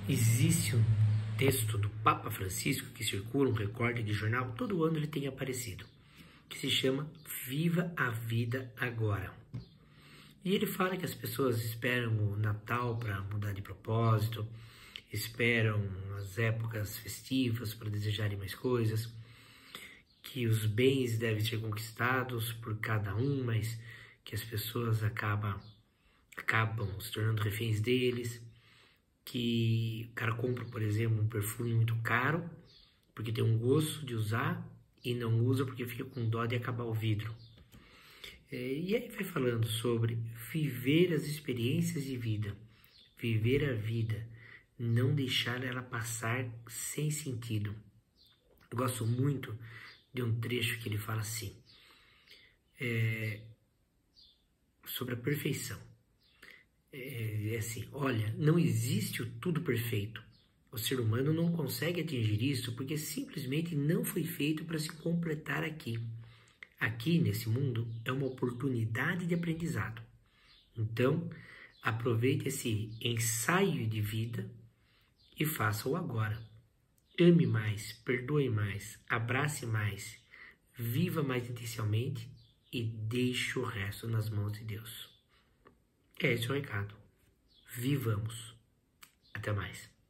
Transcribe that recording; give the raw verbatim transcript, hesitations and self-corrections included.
Existe um texto do Papa Francisco que circula, um recorte de jornal, todo ano ele tem aparecido, que se chama Viva a Vida Agora. E ele fala que as pessoas esperam o Natal para mudar de propósito, esperam as épocas festivas para desejarem mais coisas, que os bens devem ser conquistados por cada um, mas que as pessoas acabam, acabam se tornando reféns deles, que o cara compra, por exemplo, um perfume muito caro, porque tem um gosto de usar, e não usa porque fica com dó de acabar o vidro. E aí vai falando sobre viver as experiências de vida, viver a vida, não deixar ela passar sem sentido. Eu gosto muito de um trecho que ele fala assim, é, sobre a perfeição. É, é assim, olha, não existe o tudo perfeito. O ser humano não consegue atingir isso porque simplesmente não foi feito para se completar aqui. Aqui, nesse mundo, é uma oportunidade de aprendizado. Então, aproveite esse ensaio de vida e faça-o agora. Ame mais, perdoe mais, abrace mais, viva mais intensamente e deixe o resto nas mãos de Deus. É esse o recado. Vivamos. Até mais.